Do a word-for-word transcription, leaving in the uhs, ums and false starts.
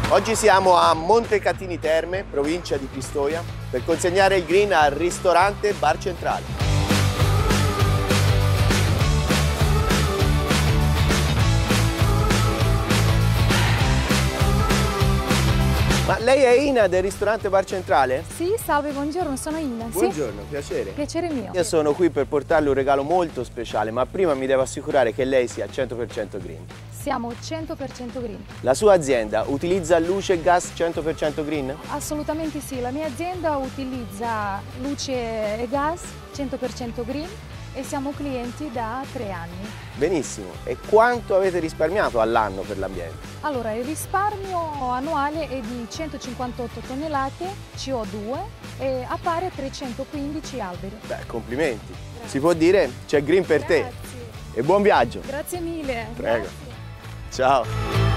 Oggi siamo a Montecatini Terme, provincia di Pistoia, per consegnare il green al ristorante Bar Centrale. Ma lei è Ina del ristorante Bar Centrale? Sì, salve, buongiorno, sono Ina. Buongiorno, sì? piacere. Piacere mio. Io sono qui per portarle un regalo molto speciale, ma prima mi devo assicurare che lei sia cento per cento green. Siamo cento per cento green. La sua azienda utilizza luce e gas cento per cento green? Assolutamente sì, la mia azienda utilizza luce e gas cento per cento green e siamo clienti da tre anni. Benissimo, e quanto avete risparmiato all'anno per l'ambiente? Allora, il risparmio annuale è di centocinquantotto tonnellate C O due e appare trecentoquindici alberi. Beh, complimenti. Grazie. Si può dire c'è green per Grazie. te. E buon viaggio. Grazie mille. Prego. Grazie. Ciao.